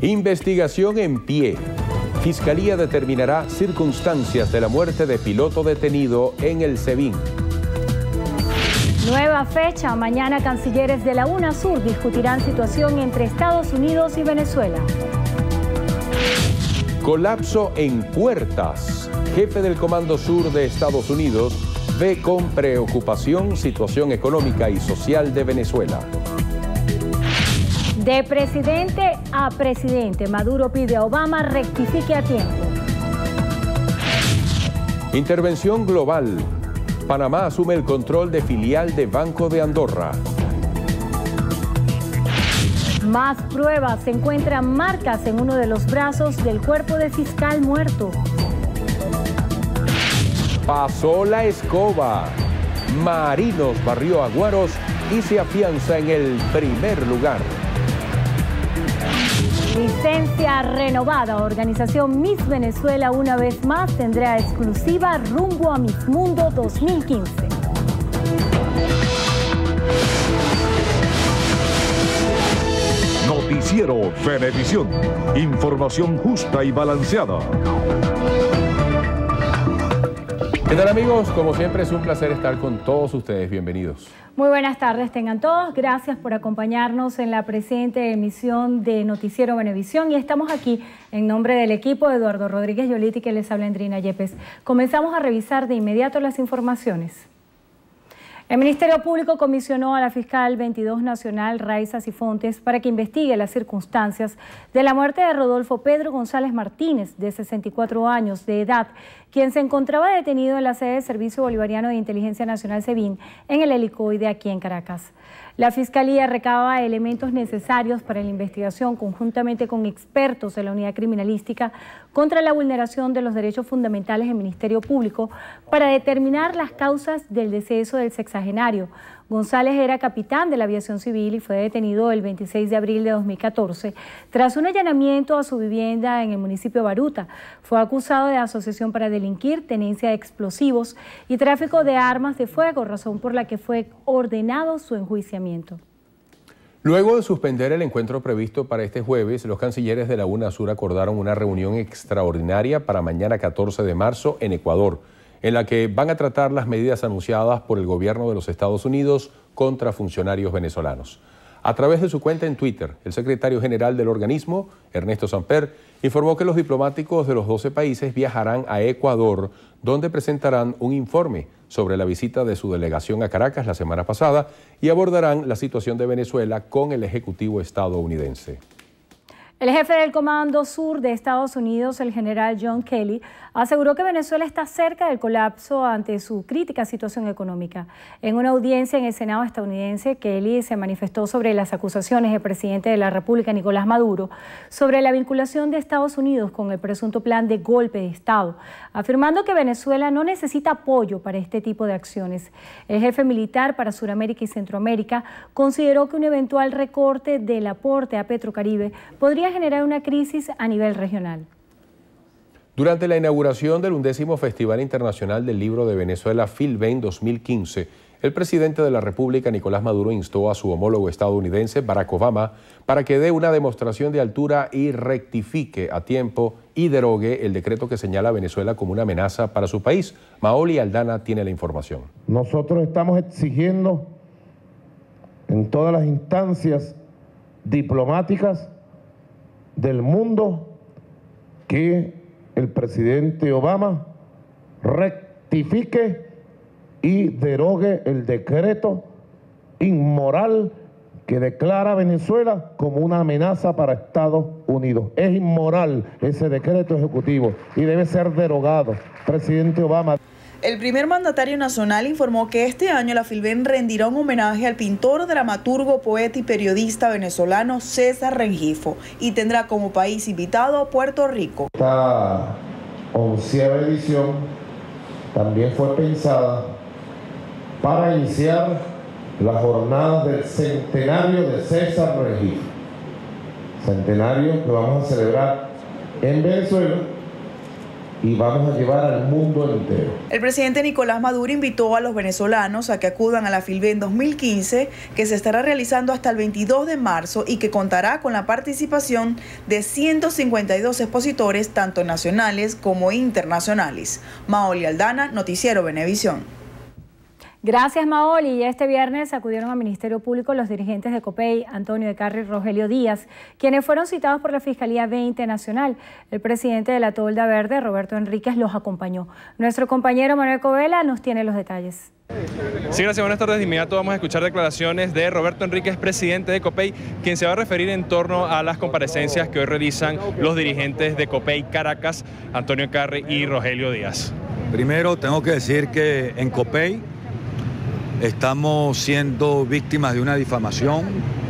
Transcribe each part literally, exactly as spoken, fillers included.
Investigación en pie. Fiscalía determinará circunstancias de la muerte de piloto detenido en el SEBIN. Nueva fecha. Mañana cancilleres de la UNASUR discutirán situación entre Estados Unidos y Venezuela. Colapso en puertas. Jefe del Comando Sur de Estados Unidos ve con preocupación situación económica y social de Venezuela. De presidente a presidente, Maduro pide a Obama rectifique a tiempo. Intervención global. Panamá asume el control de filial de Banco de Andorra. Más pruebas. Se encuentran marcas en uno de los brazos del cuerpo de fiscal muerto. Pasó la escoba. Marinos barrió a Guaros y se afianza en el primer lugar. Licencia renovada. Organización Miss Venezuela una vez más tendrá exclusiva rumbo a Miss Mundo dos mil quince. Noticiero Venevisión. Información justa y balanceada. ¿Qué tal, amigos? Como siempre es un placer estar con todos ustedes. Bienvenidos. Muy buenas tardes tengan todos. Gracias por acompañarnos en la presente emisión de Noticiero Venevisión y estamos aquí en nombre del equipo de Eduardo Rodríguez Yoliti, que les habla Andrina Yepes. Comenzamos a revisar de inmediato las informaciones. El Ministerio Público comisionó a la fiscal veintidós nacional Raiza Sifontes para que investigue las circunstancias de la muerte de Rodolfo Pedro González Martínez, de sesenta y cuatro años de edad, quien se encontraba detenido en la sede del Servicio Bolivariano de Inteligencia Nacional SEBIN en el helicoide aquí en Caracas. La Fiscalía recaba elementos necesarios para la investigación conjuntamente con expertos de la Unidad Criminalística contra la vulneración de los derechos fundamentales del Ministerio Público para determinar las causas del deceso del sexagenario. González era capitán de la aviación civil y fue detenido el veintiséis de abril de dos mil catorce tras un allanamiento a su vivienda en el municipio de Baruta. Fue acusado de asociación para delinquir, tenencia de explosivos y tráfico de armas de fuego, razón por la que fue ordenado su enjuiciamiento. Luego de suspender el encuentro previsto para este jueves, los cancilleres de la UNASUR acordaron una reunión extraordinaria para mañana catorce de marzo en Ecuador, en la que van a tratar las medidas anunciadas por el gobierno de los Estados Unidos contra funcionarios venezolanos. A través de su cuenta en Twitter, el secretario general del organismo, Ernesto Samper, informó que los diplomáticos de los doce países viajarán a Ecuador, donde presentarán un informe sobre la visita de su delegación a Caracas la semana pasada y abordarán la situación de Venezuela con el Ejecutivo estadounidense. El jefe del Comando Sur de Estados Unidos, el general John Kelly, aseguró que Venezuela está cerca del colapso ante su crítica situación económica. En una audiencia en el Senado estadounidense, Kelly se manifestó sobre las acusaciones del presidente de la República, Nicolás Maduro, sobre la vinculación de Estados Unidos con el presunto plan de golpe de Estado, afirmando que Venezuela no necesita apoyo para este tipo de acciones. El jefe militar para Sudamérica y Centroamérica consideró que un eventual recorte del aporte a Petrocaribe podría generar una crisis a nivel regional. Durante la inauguración del undécimo Festival Internacional del Libro de Venezuela, Filben dos mil quince, el presidente de la República, Nicolás Maduro, instó a su homólogo estadounidense, Barack Obama, para que dé una demostración de altura y rectifique a tiempo y derogue el decreto que señala a Venezuela como una amenaza para su país. Maoli Aldana tiene la información. Nosotros estamos exigiendo en todas las instancias diplomáticas del mundo que el presidente Obama rectifique y derogue el decreto inmoral que declara a Venezuela como una amenaza para Estados Unidos. Es inmoral ese decreto ejecutivo y debe ser derogado. Presidente Obama. El primer mandatario nacional informó que este año la Filben rendirá un homenaje al pintor, dramaturgo, poeta y periodista venezolano César Rengifo y tendrá como país invitado a Puerto Rico. Esta onceava edición también fue pensada para iniciar las jornadas del centenario de César Rengifo, centenario que vamos a celebrar en Venezuela y vamos a llevar al mundo entero. El presidente Nicolás Maduro invitó a los venezolanos a que acudan a la Filben dos mil quince, que se estará realizando hasta el veintidós de marzo y que contará con la participación de ciento cincuenta y dos expositores, tanto nacionales como internacionales. Maoli Aldana, Noticiero Venevisión. Gracias, Maoli. Y este viernes acudieron al Ministerio Público los dirigentes de Copey, Antonio Eckarri y Rogelio Díaz, quienes fueron citados por la Fiscalía veinte Nacional. El presidente de la Tolda Verde, Roberto Enríquez, los acompañó. Nuestro compañero Manuel Covela nos tiene los detalles. Sí, gracias. Buenas tardes. De inmediato vamos a escuchar declaraciones de Roberto Enríquez, presidente de Copey, quien se va a referir en torno a las comparecencias que hoy realizan los dirigentes de Copey Caracas, Antonio Eckarri y Rogelio Díaz. Primero tengo que decir que en Copey estamos siendo víctimas de una difamación,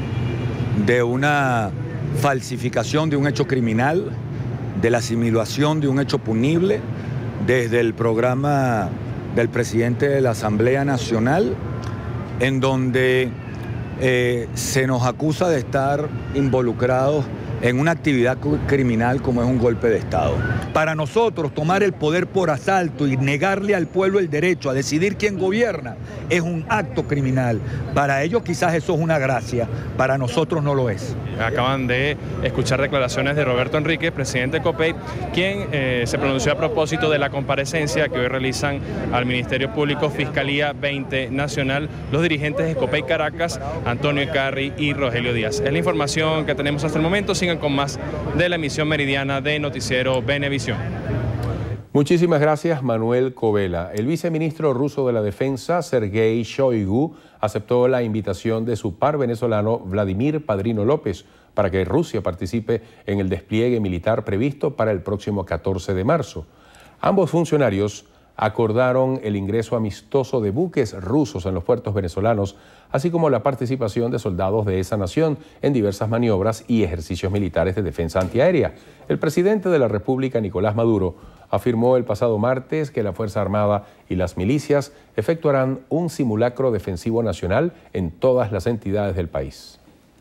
de una falsificación de un hecho criminal, de la simulación de un hecho punible, desde el programa del presidente de la Asamblea Nacional, en donde eh, se nos acusa de estar involucrados en una actividad criminal como es un golpe de Estado. Para nosotros, tomar el poder por asalto y negarle al pueblo el derecho a decidir quién gobierna es un acto criminal. Para ellos quizás eso es una gracia, para nosotros no lo es. Acaban de escuchar declaraciones de Roberto Enríquez, presidente de Copey, quien eh, se pronunció a propósito de la comparecencia que hoy realizan al Ministerio Público Fiscalía veinte Nacional los dirigentes de Copey Caracas, Antonio Eckarri y Rogelio Díaz. Es la información que tenemos hasta el momento. Sigan con más de la emisión meridiana de Noticiero Venevisión. Muchísimas gracias, Manuel Covela. El viceministro ruso de la Defensa, Sergei Shoigu, aceptó la invitación de su par venezolano, Vladimir Padrino López, para que Rusia participe en el despliegue militar previsto para el próximo catorce de marzo. Ambos funcionarios acordaron el ingreso amistoso de buques rusos en los puertos venezolanos, así como la participación de soldados de esa nación en diversas maniobras y ejercicios militares de defensa antiaérea. El presidente de la República, Nicolás Maduro, afirmó el pasado martes que la Fuerza Armada y las milicias efectuarán un simulacro defensivo nacional en todas las entidades del país.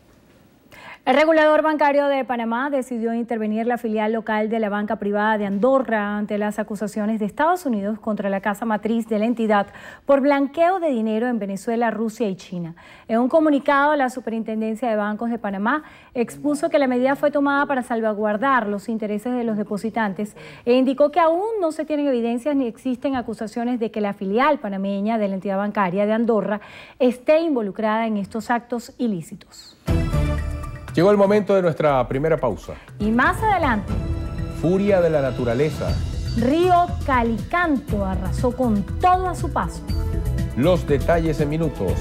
El regulador bancario de Panamá decidió intervenir la filial local de la banca privada de Andorra ante las acusaciones de Estados Unidos contra la casa matriz de la entidad por blanqueo de dinero en Venezuela, Rusia y China. En un comunicado, la Superintendencia de Bancos de Panamá expuso que la medida fue tomada para salvaguardar los intereses de los depositantes e indicó que aún no se tienen evidencias ni existen acusaciones de que la filial panameña de la entidad bancaria de Andorra esté involucrada en estos actos ilícitos. Llegó el momento de nuestra primera pausa. Y más adelante, furia de la naturaleza. Río Calicanto arrasó con todo a su paso. Los detalles en minutos.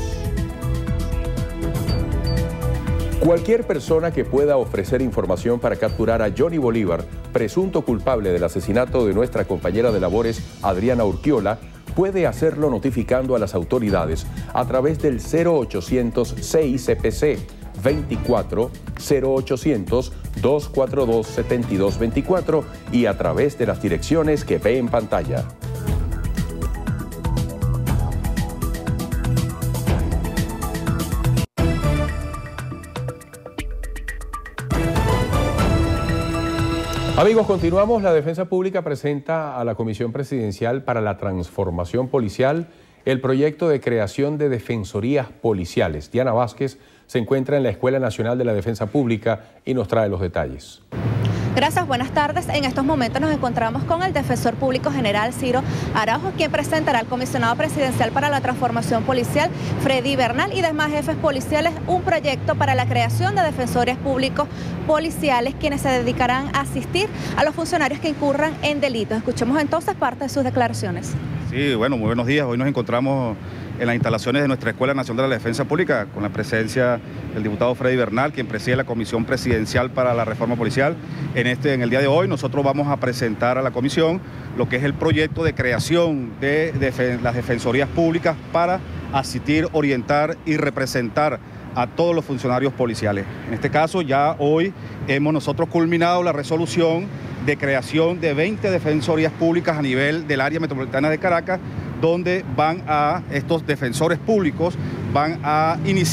Cualquier persona que pueda ofrecer información para capturar a Johnny Bolívar, presunto culpable del asesinato de nuestra compañera de labores, Adriana Urquiola, puede hacerlo notificando a las autoridades a través del cero ochocientos seis C P C veinticuatro cero ochocientos dos cuatro dos siete dos veinticuatro y a través de las direcciones que ve en pantalla. Amigos, continuamos. La Defensa Pública presenta a la Comisión Presidencial para la Transformación Policial el proyecto de creación de defensorías policiales. Diana Vázquez se encuentra en la Escuela Nacional de la Defensa Pública y nos trae los detalles. Gracias, buenas tardes. En estos momentos nos encontramos con el Defensor Público General Ciro Araujo, quien presentará al Comisionado Presidencial para la Transformación Policial, Freddy Bernal, y demás jefes policiales un proyecto para la creación de defensores públicos policiales, quienes se dedicarán a asistir a los funcionarios que incurran en delitos. Escuchemos entonces parte de sus declaraciones. Sí, bueno, muy buenos días. Hoy nos encontramos en las instalaciones de nuestra Escuela Nacional de la Defensa Pública con la presencia del diputado Freddy Bernal, quien preside la Comisión Presidencial para la Reforma Policial. En, este, en el día de hoy nosotros vamos a presentar a la comisión lo que es el proyecto de creación de, de, de las defensorías públicas para asistir, orientar y representar a todos los funcionarios policiales. En este caso ya hoy hemos nosotros culminado la resolución de creación de veinte defensorías públicas a nivel del área metropolitana de Caracas, donde van a, estos defensores públicos van a iniciar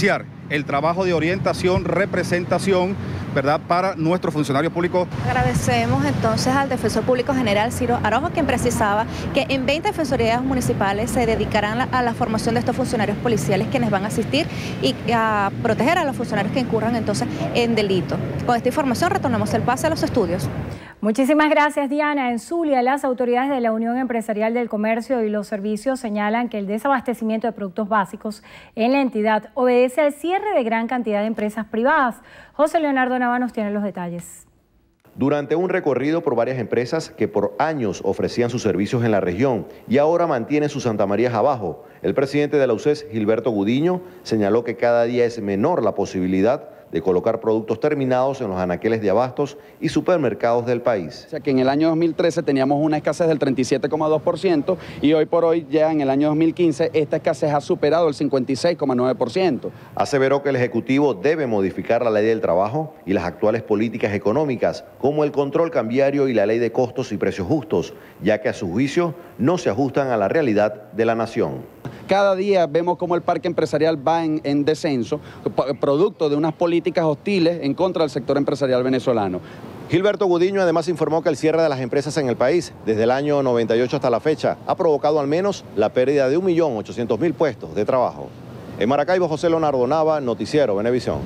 el trabajo de orientación, representación, ¿verdad?, para nuestros funcionarios públicos. Agradecemos entonces al Defensor Público General Ciro Araujo, quien precisaba que en veinte defensorías municipales se dedicarán a la formación de estos funcionarios policiales, quienes van a asistir y a proteger a los funcionarios que incurran entonces en delito. Con esta información retornamos el pase a los estudios. Muchísimas gracias, Diana. En Zulia, las autoridades de la Unión Empresarial del Comercio y los Servicios señalan que el desabastecimiento de productos básicos en la entidad obedece al cierre de gran cantidad de empresas privadas. José Leonardo Nava nos tiene los detalles. Durante un recorrido por varias empresas que por años ofrecían sus servicios en la región y ahora mantienen sus Santa Marías abajo, el presidente de la U C E S, Gilberto Gudiño, señaló que cada día es menor la posibilidad de colocar productos terminados en los anaqueles de abastos y supermercados del país. O sea que en el año dos mil trece teníamos una escasez del treinta y siete coma dos por ciento y hoy por hoy ya en el año dos mil quince esta escasez ha superado el cincuenta y seis coma nueve por ciento. Aseveró que el Ejecutivo debe modificar la ley del trabajo y las actuales políticas económicas, como el control cambiario y la ley de costos y precios justos, ya que a su juicio no se ajustan a la realidad de la nación. Cada día vemos cómo el parque empresarial va en, en descenso, producto de unas políticas hostiles en contra del sector empresarial venezolano. Gilberto Gudiño además informó que el cierre de las empresas en el país desde el año noventa y ocho hasta la fecha ha provocado al menos la pérdida de un millón ochocientos mil puestos de trabajo. En Maracaibo, José Leonardo Nava, Noticiero Venevisión.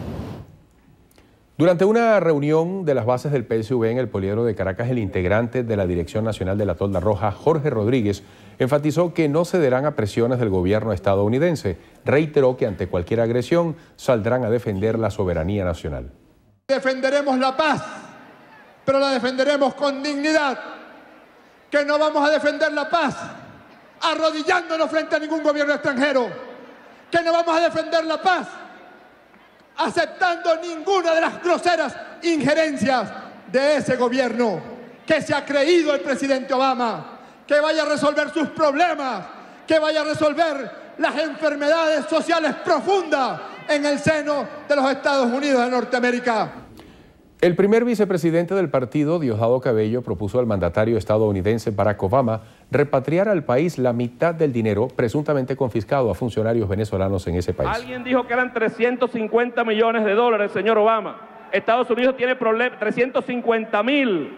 Durante una reunión de las bases del P S U V en el Poliedro de Caracas, el integrante de la Dirección Nacional de la Tolda Roja, Jorge Rodríguez, enfatizó que no cederán a presiones del gobierno estadounidense. Reiteró que ante cualquier agresión saldrán a defender la soberanía nacional. Defenderemos la paz, pero la defenderemos con dignidad. Que no vamos a defender la paz arrodillándonos frente a ningún gobierno extranjero. Que no vamos a defender la paz aceptando ninguna de las groseras injerencias de ese gobierno que se ha creído el presidente Obama, que vaya a resolver sus problemas, que vaya a resolver las enfermedades sociales profundas en el seno de los Estados Unidos de Norteamérica. El primer vicepresidente del partido, Diosdado Cabello, propuso al mandatario estadounidense Barack Obama repatriar al país la mitad del dinero presuntamente confiscado a funcionarios venezolanos en ese país. Alguien dijo que eran trescientos cincuenta millones de dólares, señor Obama. Estados Unidos tiene problemas, trescientos cincuenta mil.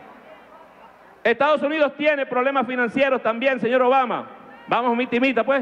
Estados Unidos tiene problemas financieros también, señor Obama. Vamos, mita y mita, pues.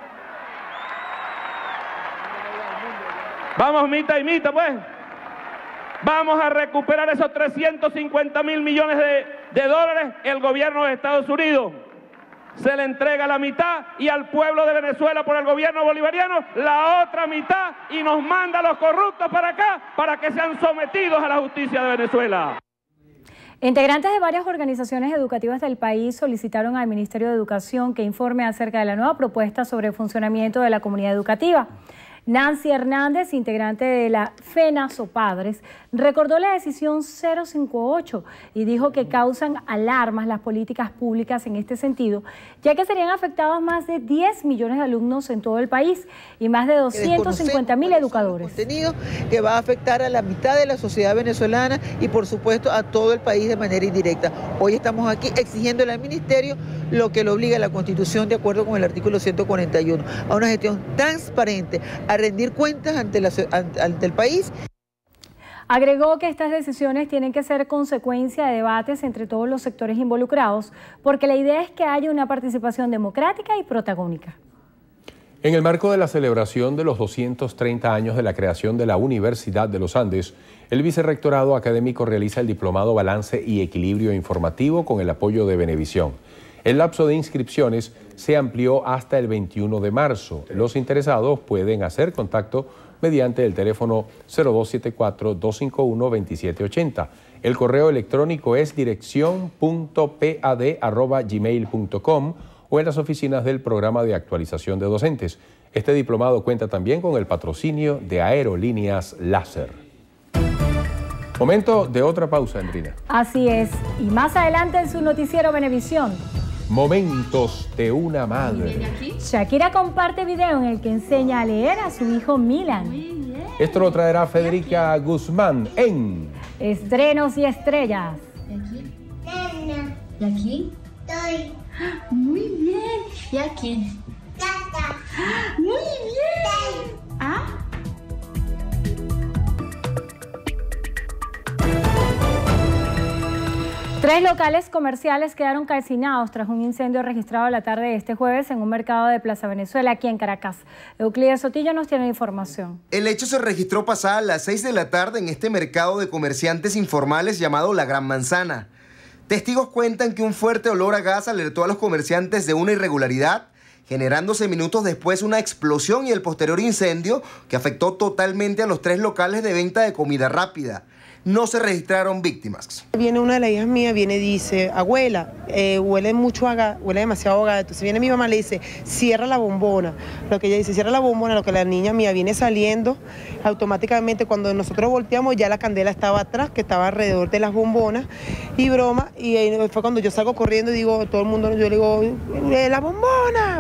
Vamos, mita y mita, pues. Vamos a recuperar esos trescientos cincuenta mil millones de, de dólares. El gobierno de Estados Unidos se le entrega la mitad y al pueblo de Venezuela por el gobierno bolivariano la otra mitad y nos manda a los corruptos para acá para que sean sometidos a la justicia de Venezuela. Integrantes de varias organizaciones educativas del país solicitaron al Ministerio de Educación que informe acerca de la nueva propuesta sobre el funcionamiento de la comunidad educativa. Nancy Hernández, integrante de la FENASOPADRES, recordó la decisión cero cincuenta y ocho y dijo que causan alarmas las políticas públicas en este sentido, ya que serían afectados más de diez millones de alumnos en todo el país y más de doscientos cincuenta mil educadores. Contenido que va a afectar a la mitad de la sociedad venezolana y por supuesto a todo el país de manera indirecta. Hoy estamos aquí exigiéndole al Ministerio lo que le obliga a la Constitución de acuerdo con el artículo ciento cuarenta y uno, a una gestión transparente, a rendir cuentas ante, la, ante el país. Agregó que estas decisiones tienen que ser consecuencia de debates entre todos los sectores involucrados, porque la idea es que haya una participación democrática y protagónica. En el marco de la celebración de los doscientos treinta años de la creación de la Universidad de los Andes, el Vicerrectorado Académico realiza el diplomado Balance y Equilibrio Informativo con el apoyo de Venevisión. El lapso de inscripciones se amplió hasta el veintiuno de marzo. Los interesados pueden hacer contacto mediante el teléfono cero dos siete cuatro, dos cinco uno, dos siete ocho cero. El correo electrónico es dirección punto pad arroba gmail punto com o en las oficinas del Programa de Actualización de Docentes. Este diplomado cuenta también con el patrocinio de Aerolíneas Láser. Momento de otra pausa, Andrina. Así es. Y más adelante en su noticiero Venevisión. Momentos de una madre. Shakira comparte video en el que enseña a leer a su hijo Milan. Esto lo traerá Federica Guzmán en Estrenos y Estrellas. ¿Y aquí? ¿Y aquí? Estoy. Muy bien. ¿Y aquí? Muy bien. ¿Ah? Tres locales comerciales quedaron calcinados tras un incendio registrado la tarde de este jueves en un mercado de Plaza Venezuela, aquí en Caracas. Euclides Sotillo nos tiene la información. El hecho se registró pasada las seis de la tarde en este mercado de comerciantes informales llamado La Gran Manzana. Testigos cuentan que un fuerte olor a gas alertó a los comerciantes de una irregularidad, generándose minutos después una explosión y el posterior incendio que afectó totalmente a los tres locales de venta de comida rápida. No se registraron víctimas. Viene una de las hijas mías, viene y dice, abuela, eh, huele mucho a gas, huele demasiado a gas. Entonces viene mi mamá y le dice, cierra la bombona. Lo que ella dice, cierra la bombona, lo que la niña mía viene saliendo, automáticamente cuando nosotros volteamos ya la candela estaba atrás, que estaba alrededor de las bombonas, y broma, y ahí fue cuando yo salgo corriendo y digo, todo el mundo, yo le digo, eh, la bombona,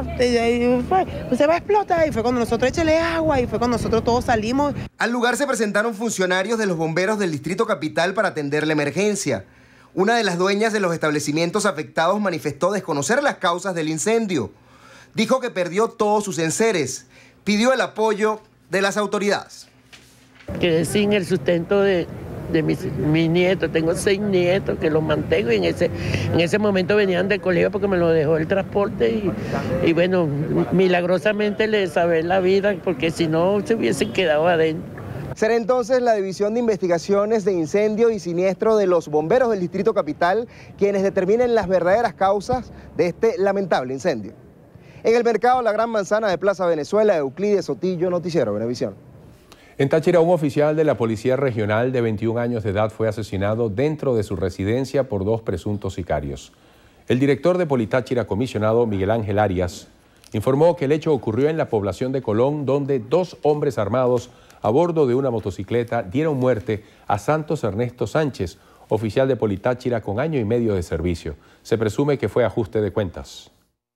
pues se va a explotar, y fue cuando nosotros échale agua, y fue cuando nosotros todos salimos. Al lugar se presentaron funcionarios de los bomberos del distrito Capital para atender la emergencia. Una de las dueñas de los establecimientos afectados manifestó desconocer las causas del incendio. Dijo que perdió todos sus enseres. Pidió el apoyo de las autoridades. Quedé sin el sustento de, de mis, mis nietos. Tengo seis nietos que los mantengo y en ese, en ese momento venían del colegio porque me lo dejó el transporte y, y bueno, milagrosamente les salvé la vida porque si no se hubiesen quedado adentro. Será entonces la División de Investigaciones de Incendio y Siniestro de los Bomberos del Distrito Capital quienes determinen las verdaderas causas de este lamentable incendio. En el mercado La Gran Manzana de Plaza Venezuela, Euclides Sotillo, Noticiero Venevisión. En Táchira, un oficial de la Policía Regional de veintiún años de edad fue asesinado dentro de su residencia por dos presuntos sicarios. El director de Politáchira, comisionado Miguel Ángel Arias, informó que el hecho ocurrió en la población de Colón, donde dos hombres armados a bordo de una motocicleta dieron muerte a Santos Ernesto Sánchez, oficial de Politáchira con año y medio de servicio. Se presume que fue ajuste de cuentas.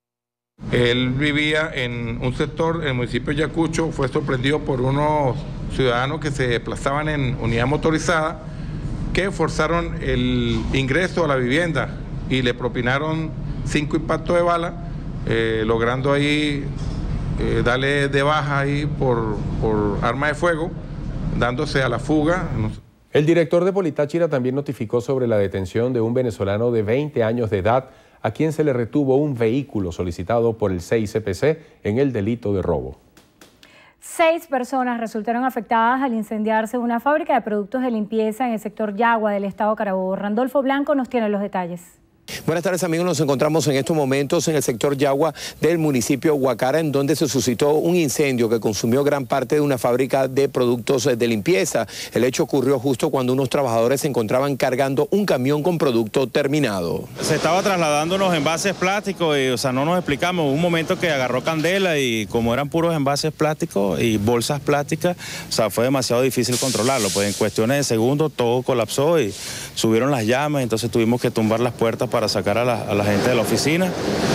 Él vivía en un sector, en el municipio de Yacucho, fue sorprendido por unos ciudadanos que se desplazaban en unidad motorizada que forzaron el ingreso a la vivienda y le propinaron cinco impactos de bala, eh, logrando ahí Eh, darle de baja ahí por, por arma de fuego, dándose a la fuga. El director de Politáchira también notificó sobre la detención de un venezolano de veinte años de edad a quien se le retuvo un vehículo solicitado por el C I C P C en el delito de robo. Seis personas resultaron afectadas al incendiarse una fábrica de productos de limpieza en el sector Yagua del estado Carabobo. Randolfo Blanco nos tiene los detalles. Buenas tardes amigos, nos encontramos en estos momentos en el sector Yagua del municipio Guacara, en donde se suscitó un incendio que consumió gran parte de una fábrica de productos de limpieza. El hecho ocurrió justo cuando unos trabajadores se encontraban cargando un camión con producto terminado. Se estaba trasladando unos envases plásticos y o sea, no nos explicamos, hubo un momento que agarró candela y como eran puros envases plásticos y bolsas plásticas, o sea, fue demasiado difícil controlarlo, pues en cuestiones de segundos todo colapsó y subieron las llamas, entonces tuvimos que tumbar las puertas para para sacar a la, a la gente de la oficina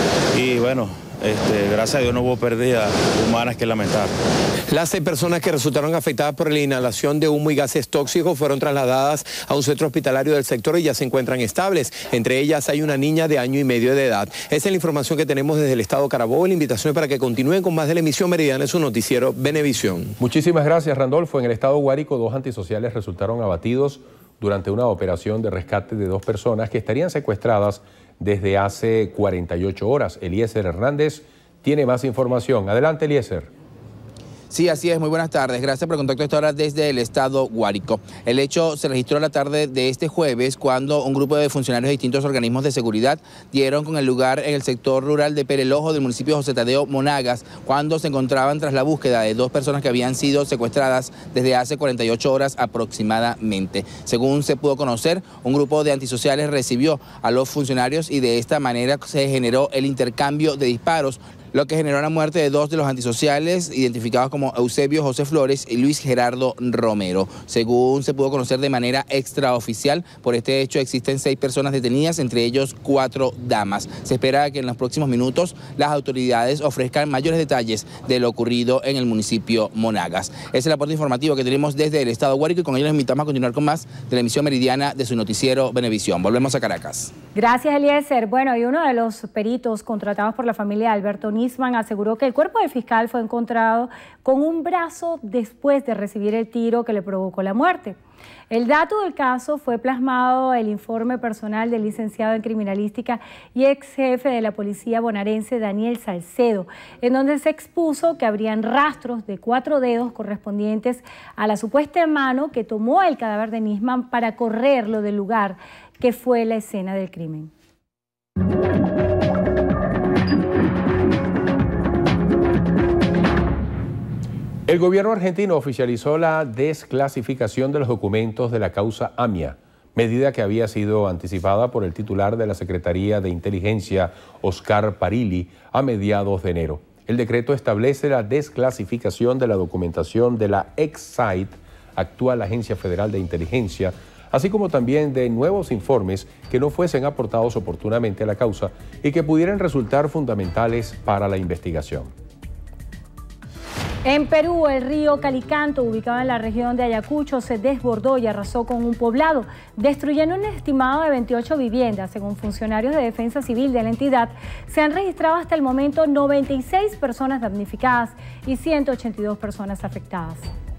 y bueno, este, gracias a Dios no hubo pérdidas humanas que lamentar. Las seis personas que resultaron afectadas por la inhalación de humo y gases tóxicos fueron trasladadas a un centro hospitalario del sector y ya se encuentran estables. Entre ellas hay una niña de año y medio de edad. Esa es la información que tenemos desde el estado Carabobo. La invitación es para que continúen con más de la emisión meridiana en su noticiero Venevisión. Muchísimas gracias, Randolfo. En el estado Guárico, dos antisociales resultaron abatidos durante una operación de rescate de dos personas que estarían secuestradas desde hace cuarenta y ocho horas. Eliezer Hernández tiene más información. Adelante, Eliezer. Sí, así es. Muy buenas tardes. Gracias por el contacto a esta hora desde el estado Guárico. El hecho se registró la tarde de este jueves cuando un grupo de funcionarios de distintos organismos de seguridad dieron con el lugar en el sector rural de Perelojo del municipio de José Tadeo Monagas cuando se encontraban tras la búsqueda de dos personas que habían sido secuestradas desde hace cuarenta y ocho horas aproximadamente. Según se pudo conocer, un grupo de antisociales recibió a los funcionarios y de esta manera se generó el intercambio de disparos, lo que generó la muerte de dos de los antisociales identificados como Eusebio José Flores y Luis Gerardo Romero. Según se pudo conocer de manera extraoficial, por este hecho existen seis personas detenidas, entre ellos cuatro damas. Se espera que en los próximos minutos las autoridades ofrezcan mayores detalles de lo ocurrido en el municipio Monagas. Ese es el aporte informativo que tenemos desde el estado Guárico y con ello les invitamos a continuar con más de la emisión meridiana de su noticiero Venevisión. Volvemos a Caracas. Gracias, Eliezer. Bueno, y uno de los peritos contratados por la familia de Alberto Nieto Nisman aseguró que el cuerpo del fiscal fue encontrado con un brazo después de recibir el tiro que le provocó la muerte. El dato del caso fue plasmado en el informe personal del licenciado en criminalística y ex jefe de la policía bonaerense Daniel Salcedo, en donde se expuso que habrían rastros de cuatro dedos correspondientes a la supuesta mano que tomó el cadáver de Nisman para correrlo del lugar que fue la escena del crimen. El gobierno argentino oficializó la desclasificación de los documentos de la causa AMIA, medida que había sido anticipada por el titular de la Secretaría de Inteligencia, Oscar Parilli, a mediados de enero. El decreto establece la desclasificación de la documentación de la ex-SAID, actual Agencia Federal de Inteligencia, así como también de nuevos informes que no fuesen aportados oportunamente a la causa y que pudieran resultar fundamentales para la investigación. En Perú, el río Calicanto, ubicado en la región de Ayacucho, se desbordó y arrasó con un poblado, destruyendo un estimado de veintiocho viviendas. Según funcionarios de Defensa Civil de la entidad, se han registrado hasta el momento noventa y seis personas damnificadas y ciento ochenta y dos personas afectadas.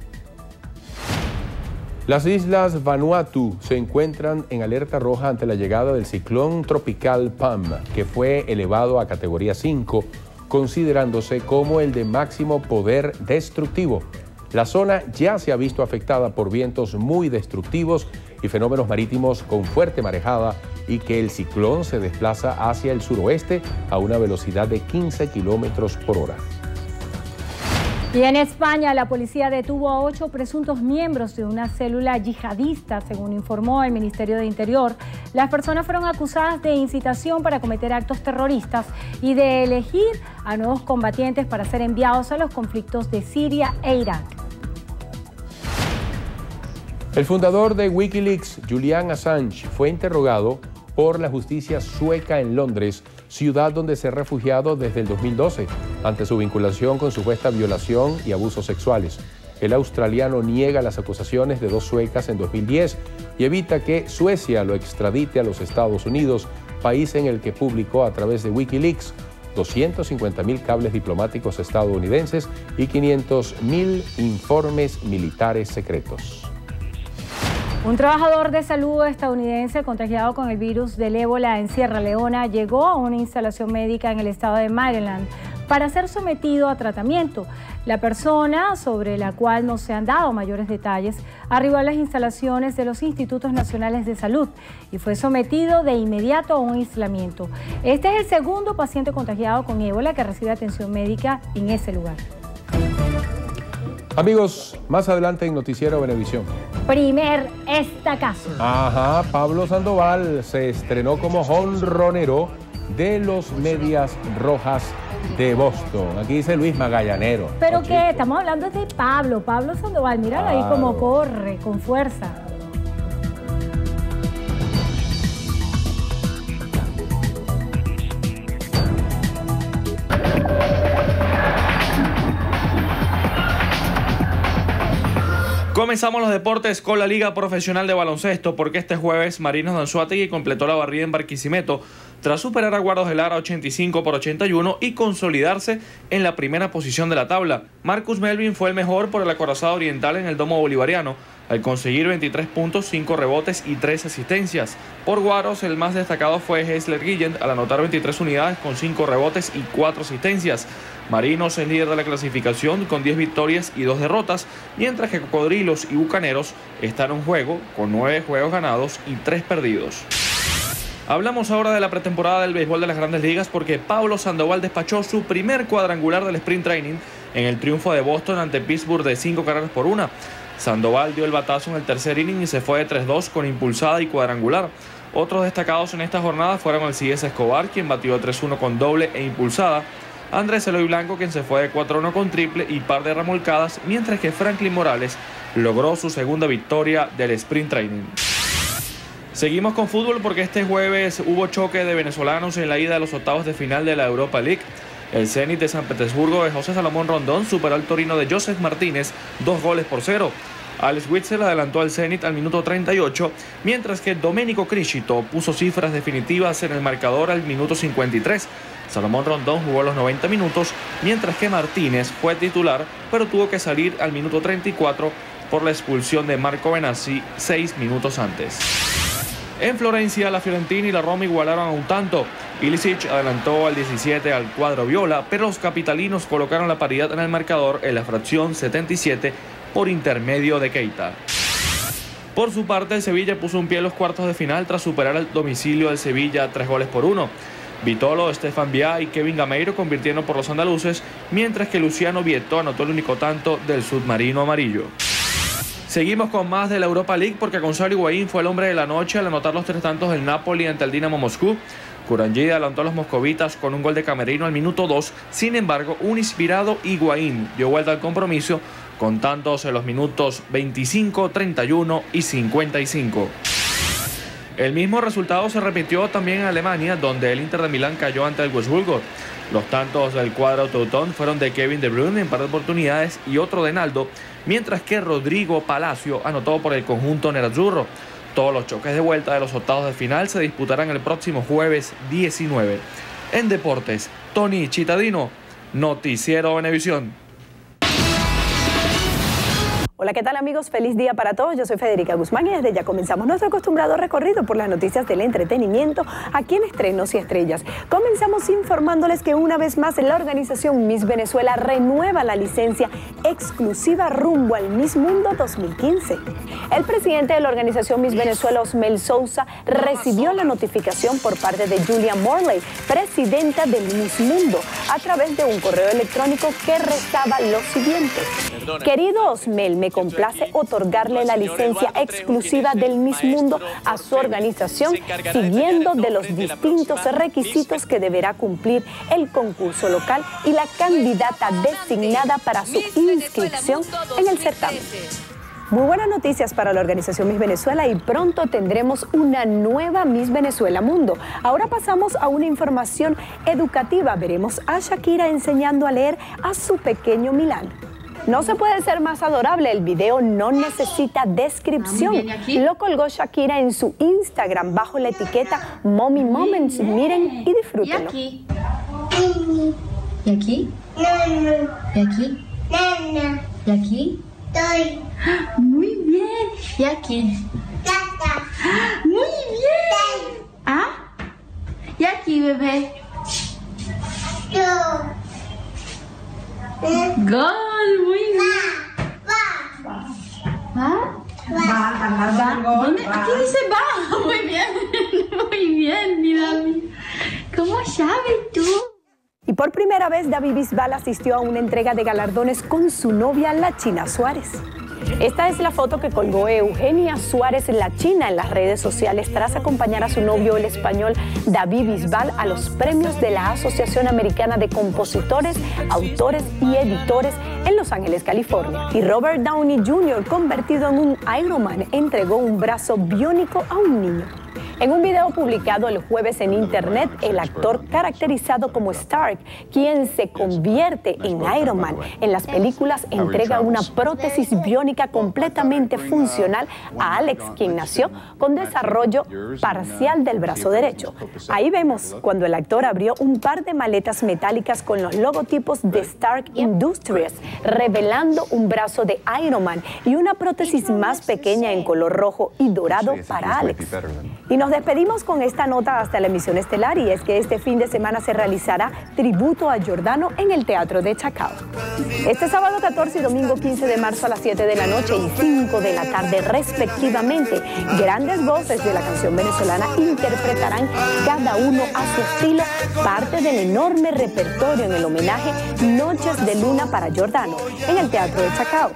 Las islas Vanuatu se encuentran en alerta roja ante la llegada del ciclón tropical Pam, que fue elevado a categoría cinco, considerándose como el de máximo poder destructivo. La zona ya se ha visto afectada por vientos muy destructivos y fenómenos marítimos con fuerte marejada, y que el ciclón se desplaza hacia el suroeste a una velocidad de quince kilómetros por hora. Y en España, la policía detuvo a ocho presuntos miembros de una célula yihadista, según informó el Ministerio de Interior. Las personas fueron acusadas de incitación para cometer actos terroristas y de elegir a nuevos combatientes para ser enviados a los conflictos de Siria e Irak. El fundador de Wikileaks, Julian Assange, fue interrogado por la justicia sueca en Londres, ciudad donde se ha refugiado desde el dos mil doce, ante su vinculación con supuesta violación y abusos sexuales. El australiano niega las acusaciones de dos suecas en dos mil diez y evita que Suecia lo extradite a los Estados Unidos, país en el que publicó a través de Wikileaks doscientos cincuenta mil cables diplomáticos estadounidenses y quinientos mil informes militares secretos. Un trabajador de salud estadounidense contagiado con el virus del ébola en Sierra Leona llegó a una instalación médica en el estado de Maryland para ser sometido a tratamiento. La persona, sobre la cual no se han dado mayores detalles, arribó a las instalaciones de los Institutos Nacionales de Salud y fue sometido de inmediato a un aislamiento. Este es el segundo paciente contagiado con ébola que recibe atención médica en ese lugar. Amigos, más adelante en Noticiero Venevisión. Primer estacazo. Ajá, Pablo Sandoval se estrenó como jonronero de los Medias Rojas de Boston. Aquí dice Luis Magallanero. ¿Pero qué? Chico. Estamos hablando de Pablo, Pablo Sandoval. Míralo claro. Ahí como corre, con fuerza. Comenzamos los deportes con la Liga Profesional de Baloncesto, porque este jueves Marinos de Anzoátegui completó la barrida en Barquisimeto tras superar a Guardos de Lara ochenta y cinco por ochenta y uno y consolidarse en la primera posición de la tabla. Marcus Melvin fue el mejor por el acorazado oriental en el domo bolivariano, al conseguir veintitrés puntos, cinco rebotes y tres asistencias. Por Guaros, el más destacado fue Heisler Guillén, al anotar veintitrés unidades con cinco rebotes y cuatro asistencias. Marinos es líder de la clasificación con diez victorias y dos derrotas, mientras que Cocodrilos y Bucaneros están en juego con nueve juegos ganados y tres perdidos. Hablamos ahora de la pretemporada del béisbol de las Grandes Ligas, porque Pablo Sandoval despachó su primer cuadrangular del Sprint Training en el triunfo de Boston ante Pittsburgh de cinco carreras por una. Sandoval dio el batazo en el tercer inning y se fue de tres dos con impulsada y cuadrangular. Otros destacados en esta jornada fueron el Cigues Escobar, quien batió tres uno con doble e impulsada, Andrés Eloy Blanco, quien se fue de cuatro uno con triple y par de remolcadas, mientras que Franklin Morales logró su segunda victoria del Sprint Training. Seguimos con fútbol, porque este jueves hubo choque de venezolanos en la ida de los octavos de final de la Europa League. El Zenit de San Petersburgo de José Salomón Rondón superó al Torino de Joseph Martínez dos goles por cero. Alex Witzel adelantó al Zenit al minuto treinta y ocho, mientras que Domenico Criscito puso cifras definitivas en el marcador al minuto cincuenta y tres. Salomón Rondón jugó los noventa minutos, mientras que Martínez fue titular, pero tuvo que salir al minuto treinta y cuatro por la expulsión de Marco Benassi seis minutos antes. En Florencia, la Fiorentina y la Roma igualaron a un tanto. Ilicic adelantó al diecisiete al cuadro viola, pero los capitalinos colocaron la paridad en el marcador en la fracción setenta y siete por intermedio de Keita. Por su parte, el Sevilla puso un pie en los cuartos de final tras superar el domicilio del Sevilla tres goles por uno. Vitolo, Stefan Biá y Kevin Gameiro convirtieron por los andaluces, mientras que Luciano Vietto anotó el único tanto del submarino amarillo. Seguimos con más de la Europa League porque Gonzalo Higuaín fue el hombre de la noche al anotar los tres tantos del Napoli ante el Dinamo Moscú. Kuranyi adelantó a los moscovitas con un gol de Camerino al minuto dos. Sin embargo, un inspirado Higuaín dio vuelta al compromiso con tantos en los minutos veinticinco, treinta y uno y cincuenta y cinco. El mismo resultado se repitió también en Alemania, donde el Inter de Milán cayó ante el Wolfsburgo. Los tantos del cuadro teutón fueron de Kevin De Bruyne en par de oportunidades y otro de Naldo, mientras que Rodrigo Palacio anotó por el conjunto nerazzurro. Todos los choques de vuelta de los octavos de final se disputarán el próximo jueves diecinueve. En deportes, Tony Chitadino, Noticiero Venevisión. Hola, ¿qué tal amigos? Feliz día para todos. Yo soy Federica Guzmán y desde ya comenzamos nuestro acostumbrado recorrido por las noticias del entretenimiento aquí en Estrenos y Estrellas. Comenzamos informándoles que una vez más la organización Miss Venezuela renueva la licencia exclusiva rumbo al Miss Mundo dos mil quince. El presidente de la organización Miss Venezuela, Osmel Sousa, recibió la notificación por parte de Julia Morley, presidenta del Miss Mundo, a través de un correo electrónico que rezaba lo siguiente. Querido Osmel, me complace otorgarle la licencia exclusiva del Miss Mundo a su organización, siguiendo de los distintos requisitos que deberá cumplir el concurso local y la candidata designada para su inscripción en el certamen. Muy buenas noticias para la organización Miss Venezuela y pronto tendremos una nueva Miss Venezuela Mundo. Ahora pasamos a una información educativa. Veremos a Shakira enseñando a leer a su pequeño Milán. No se puede ser más adorable, el video no necesita descripción. Lo colgó Shakira en su Instagram bajo la etiqueta Mommy Moments. Miren y disfrútenlo. ¿Y aquí? ¿Y aquí? ¿Y aquí? ¿Y aquí? Estoy. Muy bien. ¿Y aquí? Muy bien. ¿Ah? ¿Y aquí, bebé? Yo. Gol, muy bien. Va. ¿Va? Va. Va. ¿Dónde? Aquí dice va. Muy bien. Muy bien, mira. ¿Cómo sabes tú? Y por primera vez David Bisbal asistió a una entrega de galardones con su novia, la China Suárez. Esta es la foto que colgó Eugenia Suárez, la China, en las redes sociales tras acompañar a su novio, el español David Bisbal, a los premios de la Asociación Americana de Compositores, Autores y Editores en Los Ángeles, California. Y Robert Downey junior, convertido en un Iron Man, entregó un brazo biónico a un niño. En un video publicado el jueves en internet, el actor caracterizado como Stark, quien se convierte en Iron Man en las películas, entrega una prótesis biónica completamente funcional a Alex, quien nació con desarrollo parcial del brazo derecho. Ahí vemos cuando el actor abrió un par de maletas metálicas con los logotipos de Stark Industries, revelando un brazo de Iron Man y una prótesis más pequeña en color rojo y dorado para Alex. Y nos despedimos con esta nota hasta la emisión estelar, y es que este fin de semana se realizará tributo a Giordano en el Teatro de Chacao. Este sábado catorce y domingo quince de marzo a las siete de la noche y cinco de la tarde respectivamente, grandes voces de la canción venezolana interpretarán cada uno a su estilo parte del enorme repertorio en el homenaje Noches de Luna para Giordano en el Teatro de Chacao.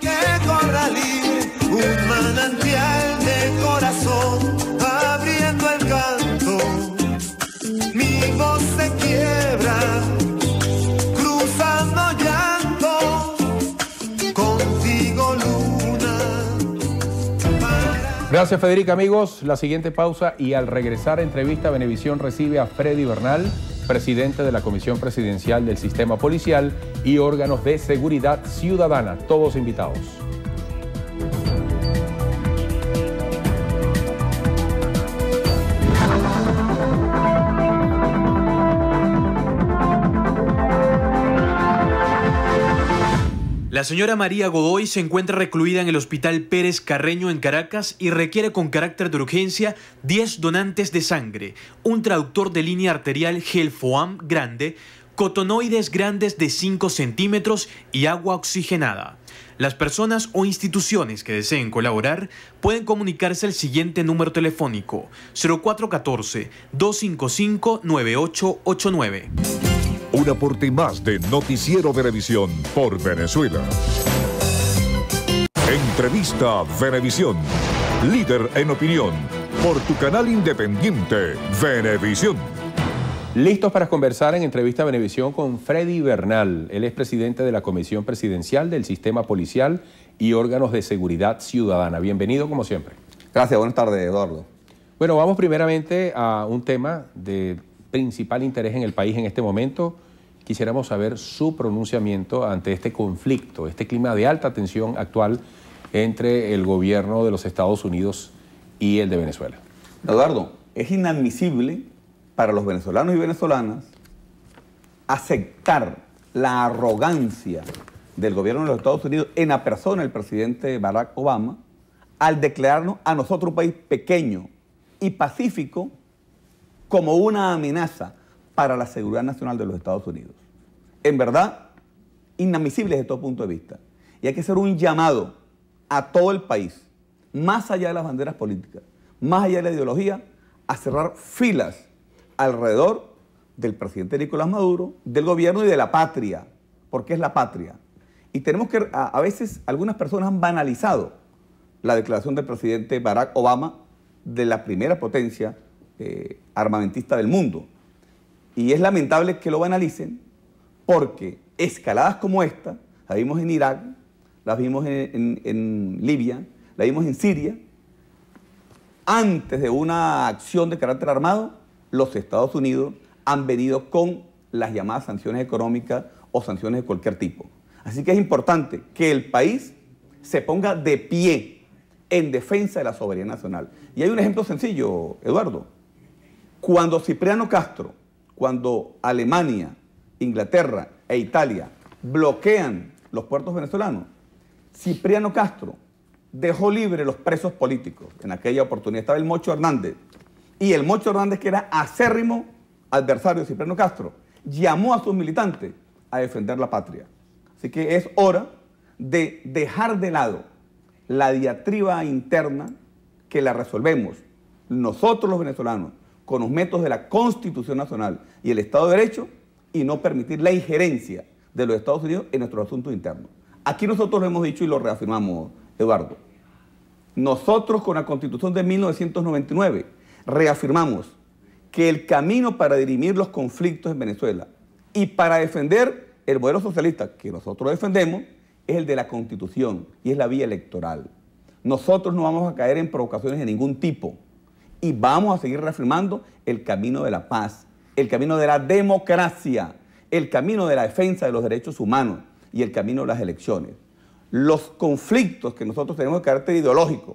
Un manantial de corazón abriendo el canto, mi voz se quiebra, cruzando llanto, contigo luna. Gracias, Federica. Amigos, la siguiente pausa y al regresar, entrevista, Venevisión recibe a Freddy Bernal, presidente de la Comisión Presidencial del Sistema Policial y órganos de seguridad ciudadana, todos invitados. La señora María Godoy se encuentra recluida en el Hospital Pérez Carreño en Caracas y requiere con carácter de urgencia diez donantes de sangre, un traductor de línea arterial Gelfoam grande, cotonoides grandes de cinco centímetros y agua oxigenada. Las personas o instituciones que deseen colaborar pueden comunicarse al siguiente número telefónico cero cuatro uno cuatro, dos cinco cinco, nueve ocho ocho nueve. Un aporte más de Noticiero Venevisión por Venezuela. Entrevista Venevisión, líder en opinión, por tu canal independiente Venevisión. Listos para conversar en Entrevista Venevisión con Freddy Bernal. Él es presidente de la Comisión Presidencial del Sistema Policial y Órganos de Seguridad Ciudadana. Bienvenido como siempre. Gracias, buenas tardes, Eduardo. Bueno, vamos primeramente a un tema de principal interés en el país en este momento. Quisiéramos saber su pronunciamiento ante este conflicto, este clima de alta tensión actual entre el gobierno de los Estados Unidos y el de Venezuela. Eduardo, es inadmisible para los venezolanos y venezolanas aceptar la arrogancia del gobierno de los Estados Unidos en la persona del presidente Barack Obama al declararnos a nosotros un país pequeño y pacífico como una amenaza para la seguridad nacional de los Estados Unidos. En verdad, inadmisible desde todo punto de vista. Y hay que hacer un llamado a todo el país, más allá de las banderas políticas, más allá de la ideología, a cerrar filas alrededor del presidente Nicolás Maduro, del gobierno y de la patria, porque es la patria. Y tenemos que, a, a veces, algunas personas han banalizado la declaración del presidente Barack Obama de la primera potencia eh, armamentista del mundo. Y es lamentable que lo banalicen porque escaladas como esta, la vimos en Irak, la vimos en, en, en Libia, la vimos en Siria, antes de una acción de carácter armado, los Estados Unidos han venido con las llamadas sanciones económicas o sanciones de cualquier tipo. Así que es importante que el país se ponga de pie en defensa de la soberanía nacional. Y hay un ejemplo sencillo, Eduardo. Cuando Cipriano Castro, cuando Alemania, Inglaterra e Italia bloquean los puertos venezolanos, Cipriano Castro dejó libre los presos políticos. En aquella oportunidad estaba el Mocho Hernández. Y el Mocho Hernández, que era acérrimo adversario de Cipriano Castro, llamó a sus militantes a defender la patria. Así que es hora de dejar de lado la diatriba interna, que la resolvemos nosotros los venezolanos con los métodos de la Constitución Nacional y el Estado de Derecho, y no permitir la injerencia de los Estados Unidos en nuestros asuntos internos. Aquí nosotros lo hemos dicho y lo reafirmamos, Eduardo. Nosotros con la Constitución de mil novecientos noventa y nueve reafirmamos que el camino para dirimir los conflictos en Venezuela y para defender el modelo socialista que nosotros defendemos es el de la Constitución y es la vía electoral. Nosotros no vamos a caer en provocaciones de ningún tipo y vamos a seguir reafirmando el camino de la paz, el camino de la democracia, el camino de la defensa de los derechos humanos y el camino de las elecciones. Los conflictos que nosotros tenemos de carácter ideológico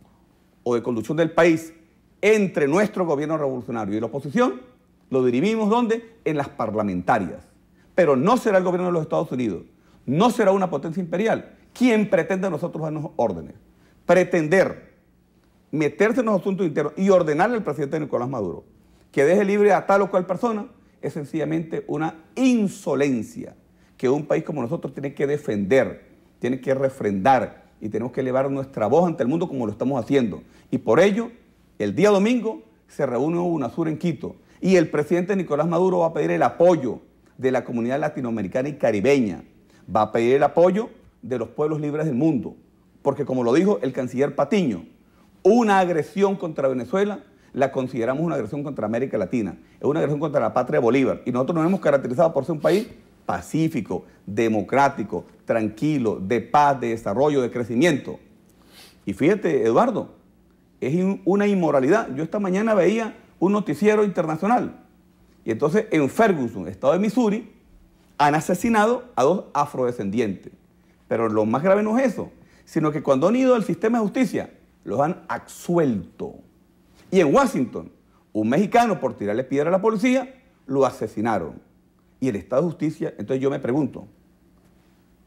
o de conducción del país entre nuestro gobierno revolucionario y la oposición, lo dirimimos ¿dónde? En las parlamentarias. Pero no será el gobierno de los Estados Unidos, no será una potencia imperial quien pretenda a nosotros darnos órdenes. Pretender meterse en los asuntos internos y ordenarle al presidente Nicolás Maduro que deje libre a tal o cual persona es sencillamente una insolencia que un país como nosotros tiene que defender, tiene que refrendar y tenemos que elevar nuestra voz ante el mundo como lo estamos haciendo. Y por ello, el día domingo se reúne UNASUR en Quito y el presidente Nicolás Maduro va a pedir el apoyo de la comunidad latinoamericana y caribeña, va a pedir el apoyo de los pueblos libres del mundo, porque como lo dijo el canciller Patiño, una agresión contra Venezuela la consideramos una agresión contra América Latina, es una agresión contra la patria de Bolívar y nosotros nos hemos caracterizado por ser un país pacífico, democrático, tranquilo, de paz, de desarrollo, de crecimiento. Y fíjate, Eduardo, es una inmoralidad. Yo esta mañana veía un noticiero internacional y entonces en Ferguson, estado de Missouri, han asesinado a dos afrodescendientes. Pero lo más grave no es eso, sino que cuando han ido al sistema de justicia, los han absuelto. Y en Washington, un mexicano por tirarle piedra a la policía, lo asesinaron. Y el Estado de Justicia, entonces yo me pregunto,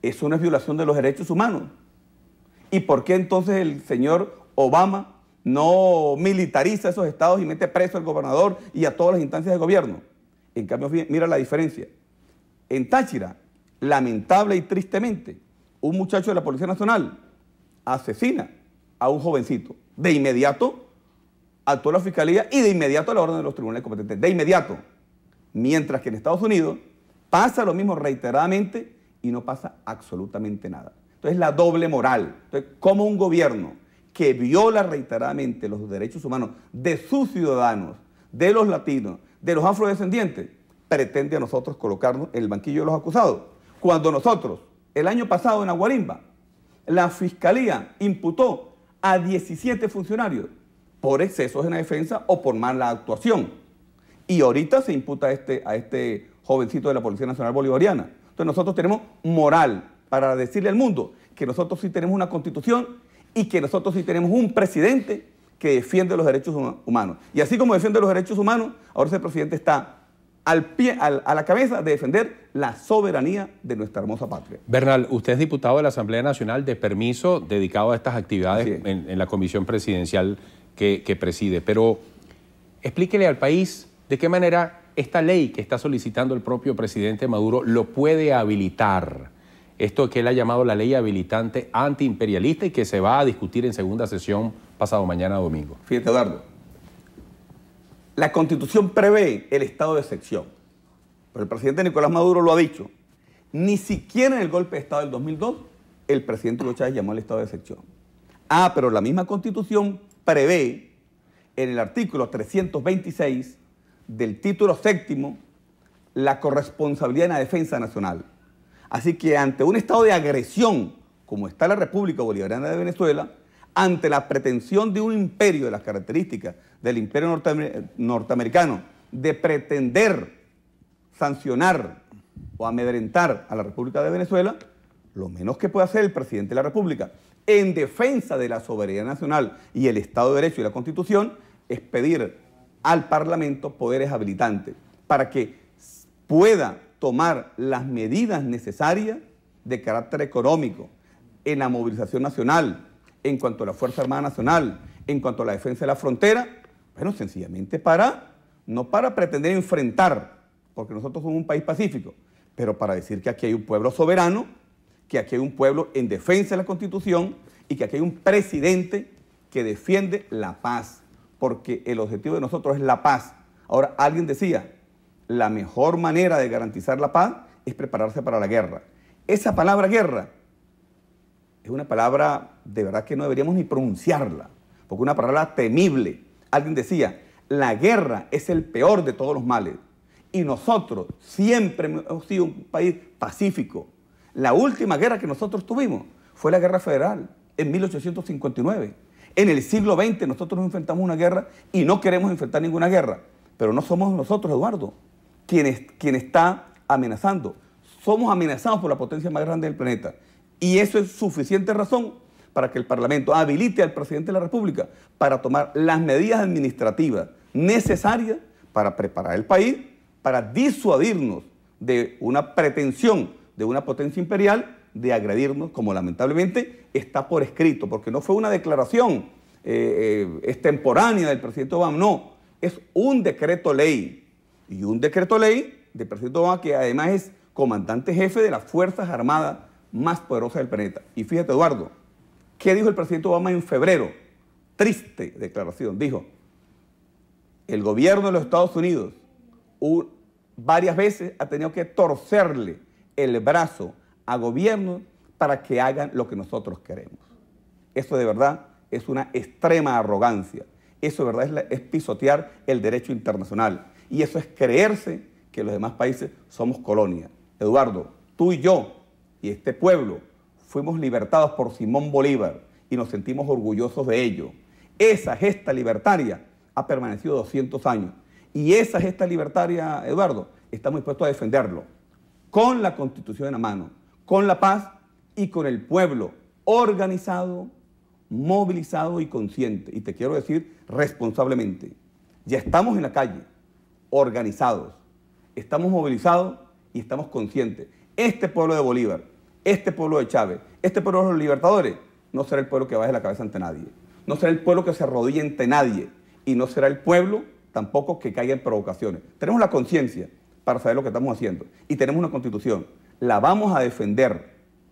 Eso no es violación de los derechos humanos. ¿Y por qué entonces el señor Obama no militariza esos estados y mete preso al gobernador y a todas las instancias de gobierno? En cambio, mira la diferencia. En Táchira, lamentable y tristemente, un muchacho de la Policía Nacional asesina a un jovencito. De inmediato actuó la Fiscalía y de inmediato la orden de los tribunales competentes. De inmediato. Mientras que en Estados Unidos pasa lo mismo reiteradamente y no pasa absolutamente nada. Entonces, la doble moral. Entonces, ¿cómo un gobierno que viola reiteradamente los derechos humanos de sus ciudadanos, de los latinos, de los afrodescendientes, pretende a nosotros colocarnos en el banquillo de los acusados? Cuando nosotros, el año pasado en Aguarimba, la Fiscalía imputó a diecisiete funcionarios por excesos en la defensa o por mala actuación. Y ahorita se imputa a este, a este jovencito de la Policía Nacional Bolivariana. Entonces nosotros tenemos moral para decirle al mundo que nosotros sí tenemos una constitución y que nosotros sí tenemos un presidente que defiende los derechos humanos. Y así como defiende los derechos humanos, ahora ese presidente está al pie, al, a la cabeza de defender la soberanía de nuestra hermosa patria. Bernal, usted es diputado de la Asamblea Nacional de permiso dedicado a estas actividades sí. en, en la comisión presidencial que, que preside, pero explíquele al país de qué manera esta ley que está solicitando el propio presidente Maduro lo puede habilitar. Esto que él ha llamado la ley habilitante antiimperialista y que se va a discutir en segunda sesión pasado mañana domingo. Fíjate, Eduardo, la Constitución prevé el estado de excepción, pero el presidente Nicolás Maduro lo ha dicho. Ni siquiera en el golpe de Estado del dos mil dos el presidente Hugo Chávez llamó al estado de excepción. Ah, pero la misma Constitución prevé en el artículo trescientos veintiséis del título séptimo la corresponsabilidad en la defensa nacional. Así que ante un estado de agresión, como está la República Bolivariana de Venezuela, ante la pretensión de un imperio de las características del imperio norteamer- norteamericano de pretender sancionar o amedrentar a la República de Venezuela, lo menos que puede hacer el presidente de la República en defensa de la soberanía nacional y el Estado de Derecho y la Constitución es pedir al Parlamento poderes habilitantes para que pueda tomar las medidas necesarias de carácter económico en la movilización nacional, en cuanto a la Fuerza Armada Nacional, en cuanto a la defensa de la frontera, bueno, sencillamente para, no para pretender enfrentar, porque nosotros somos un país pacífico, pero para decir que aquí hay un pueblo soberano, que aquí hay un pueblo en defensa de la Constitución y que aquí hay un presidente que defiende la paz, porque el objetivo de nosotros es la paz. Ahora, alguien decía, la mejor manera de garantizar la paz es prepararse para la guerra. Esa palabra guerra es una palabra de verdad que no deberíamos ni pronunciarla, porque es una palabra temible. Alguien decía, la guerra es el peor de todos los males. Y nosotros siempre hemos sido un país pacífico. La última guerra que nosotros tuvimos fue la Guerra Federal en mil ochocientos cincuenta y nueve. En el siglo veinte nosotros nos enfrentamos a una guerra y no queremos enfrentar ninguna guerra. Pero no somos nosotros, Eduardo, quien, quien está amenazando. Somos amenazados por la potencia más grande del planeta. Y eso es suficiente razón para que el Parlamento habilite al presidente de la República para tomar las medidas administrativas necesarias para preparar el país, para disuadirnos de una pretensión de una potencia imperial de agredirnos, como lamentablemente está por escrito, porque no fue una declaración eh, eh, extemporánea del presidente Obama, no, es un decreto ley, y un decreto ley del presidente Obama que además es comandante jefe de las Fuerzas Armadas más poderosas del planeta. Y fíjate, Eduardo, ¿qué dijo el presidente Obama en febrero? Triste declaración, dijo, el gobierno de los Estados Unidos un, varias veces ha tenido que torcerle el brazo a gobiernos para que hagan lo que nosotros queremos. Eso de verdad es una extrema arrogancia. Eso de verdad es, la, es pisotear el derecho internacional. Y eso es creerse que los demás países somos colonia. Eduardo, tú y yo y este pueblo fuimos libertados por Simón Bolívar y nos sentimos orgullosos de ello. Esa gesta libertaria ha permanecido doscientos años. Y esa gesta libertaria, Eduardo, estamos dispuestos a defenderlo con la Constitución en la mano, con la paz y con el pueblo organizado, movilizado y consciente. Y te quiero decir responsablemente, ya estamos en la calle, organizados, estamos movilizados y estamos conscientes. Este pueblo de Bolívar, este pueblo de Chávez, este pueblo de los libertadores, no será el pueblo que baje la cabeza ante nadie. No será el pueblo que se arrodille ante nadie. Y no será el pueblo tampoco que caiga en provocaciones. Tenemos la conciencia para saber lo que estamos haciendo. Y tenemos una constitución. La vamos a defender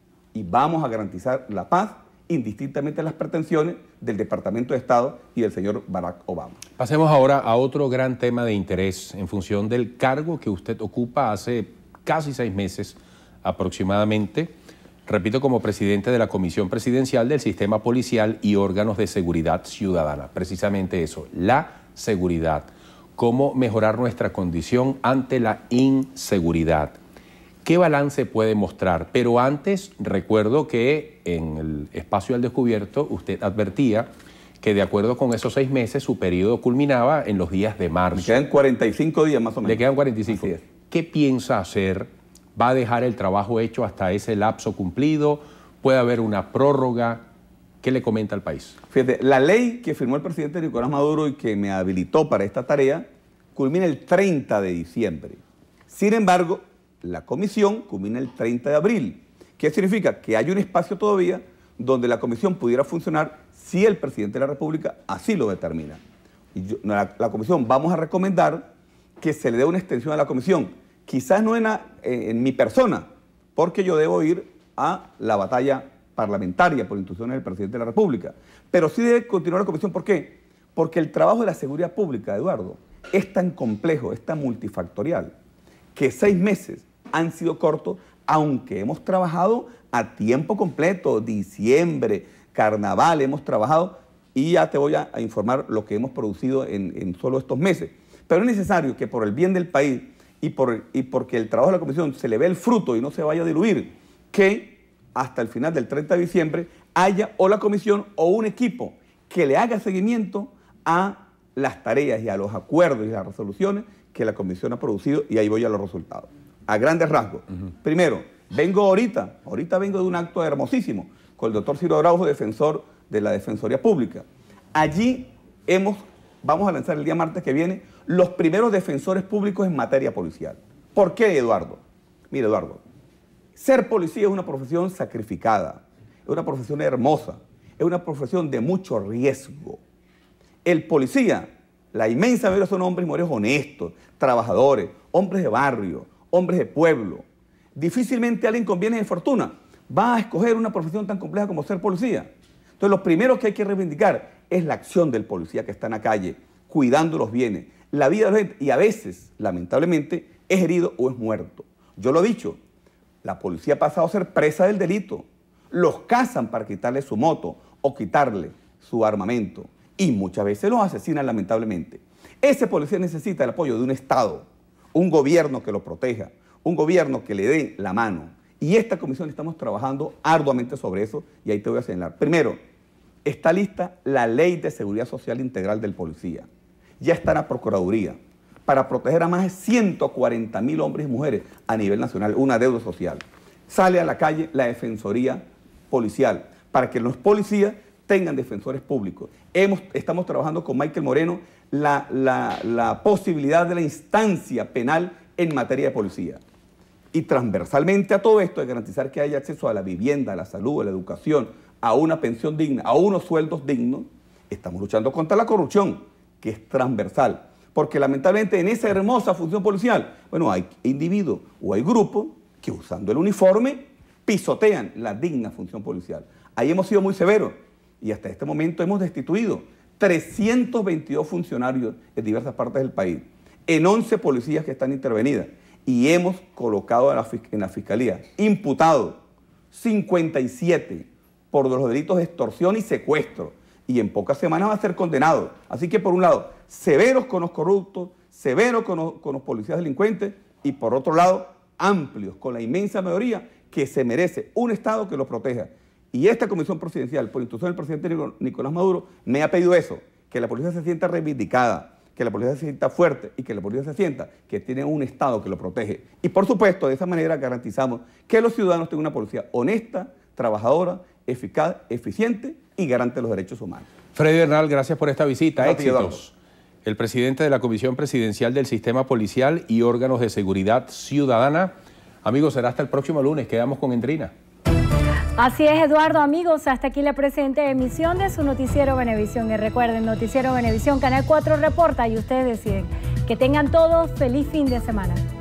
y vamos a garantizar la paz indistintamente de las pretensiones del Departamento de Estado y del señor Barack Obama. Pasemos ahora a otro gran tema de interés en función del cargo que usted ocupa hace casi seis meses aproximadamente, repito, como presidente de la Comisión Presidencial del Sistema Policial y Órganos de Seguridad Ciudadana. Precisamente eso, la seguridad. Cómo mejorar nuestra condición ante la inseguridad. ¿Qué balance puede mostrar? Pero antes, recuerdo que en el espacio al descubierto usted advertía que de acuerdo con esos seis meses su periodo culminaba en los días de marzo. Le quedan cuarenta y cinco días más o menos. Le quedan cuarenta y cinco. ¿Qué piensa hacer? ¿Va a dejar el trabajo hecho hasta ese lapso cumplido? ¿Puede haber una prórroga? ¿Qué le comenta al país? Fíjate, la ley que firmó el presidente Nicolás Maduro y que me habilitó para esta tarea culmina el treinta de diciembre. Sin embargo, la comisión culmina el treinta de abril. ¿Qué significa? Que hay un espacio todavía donde la comisión pudiera funcionar si el presidente de la República así lo determina. Y yo, la, la comisión vamos a recomendar que se le dé una extensión a la comisión. Quizás no en, la, en mi persona, porque yo debo ir a la batalla parlamentaria por instrucciones del presidente de la República. Pero sí debe continuar la comisión. ¿Por qué? Porque el trabajo de la seguridad pública, Eduardo, es tan complejo, es tan multifactorial, que seis meses han sido cortos, aunque hemos trabajado a tiempo completo, diciembre, carnaval, hemos trabajado y ya te voy a, a informar lo que hemos producido en, en solo estos meses. Pero es necesario que por el bien del país y, por, y porque el trabajo de la comisión se le ve el fruto y no se vaya a diluir, que hasta el final del treinta de diciembre haya o la comisión o un equipo que le haga seguimiento a las tareas y a los acuerdos y las resoluciones que la comisión ha producido, y ahí voy a los resultados. A grandes rasgos. Uh-huh. Primero, vengo ahorita, ahorita vengo de un acto hermosísimo con el doctor Ciro Araujo, defensor de la Defensoría Pública. Allí hemos, vamos a lanzar el día martes que viene los primeros defensores públicos en materia policial. ¿Por qué, Eduardo? Mira, Eduardo, ser policía es una profesión sacrificada, es una profesión hermosa, es una profesión de mucho riesgo. El policía, la inmensa mayoría son hombres y mujeres honestos, trabajadores, hombres de barrio, hombres de pueblo. Difícilmente alguien con bienes de fortuna va a escoger una profesión tan compleja como ser policía. Entonces, lo primero que hay que reivindicar es la acción del policía que está en la calle, cuidando los bienes, la vida de la gente, y a veces, lamentablemente, es herido o es muerto. Yo lo he dicho, la policía ha pasado a ser presa del delito. Los cazan para quitarle su moto o quitarle su armamento. Y muchas veces los asesinan, lamentablemente. Ese policía necesita el apoyo de un Estado, un gobierno que lo proteja, un gobierno que le dé la mano. Y esta comisión estamos trabajando arduamente sobre eso, y ahí te voy a señalar. Primero, está lista la Ley de Seguridad Social Integral del Policía. Ya está en la Procuraduría para proteger a más de ciento cuarenta mil hombres y mujeres a nivel nacional, una deuda social. Sale a la calle la Defensoría Policial para que los policías tengan defensores públicos. Hemos, estamos trabajando con Michael Moreno la, la, la posibilidad de la instancia penal en materia de policía. Y transversalmente a todo esto, de garantizar que haya acceso a la vivienda, a la salud, a la educación, a una pensión digna, a unos sueldos dignos, estamos luchando contra la corrupción, que es transversal. Porque lamentablemente en esa hermosa función policial, bueno, hay individuos o hay grupos que usando el uniforme pisotean la digna función policial. Ahí hemos sido muy severos y hasta este momento hemos destituido trescientos veintidós funcionarios en diversas partes del país, en once policías que están intervenidas, y hemos colocado en la, en la Fiscalía imputados cincuenta y siete por los delitos de extorsión y secuestro, y en pocas semanas va a ser condenado. Así que por un lado, severos con los corruptos, severos con los, con los policías delincuentes, y por otro lado, amplios con la inmensa mayoría que se merece un Estado que los proteja. Y esta comisión presidencial, por instrucción del presidente Nicolás Maduro, me ha pedido eso, que la policía se sienta reivindicada, que la policía se sienta fuerte y que la policía se sienta que tiene un Estado que lo protege. Y por supuesto, de esa manera garantizamos que los ciudadanos tengan una policía honesta, trabajadora, eficaz, eficiente y garante de los derechos humanos. Freddy Bernal, gracias por esta visita. No, Éxitos. El presidente de la Comisión Presidencial del Sistema Policial y Órganos de Seguridad Ciudadana. Amigos, será hasta el próximo lunes. Quedamos con Endrina. Así es, Eduardo. Amigos, hasta aquí la presente emisión de su Noticiero Venevisión. Y recuerden, Noticiero Venevisión, Canal cuatro reporta y ustedes deciden. Que tengan todos feliz fin de semana.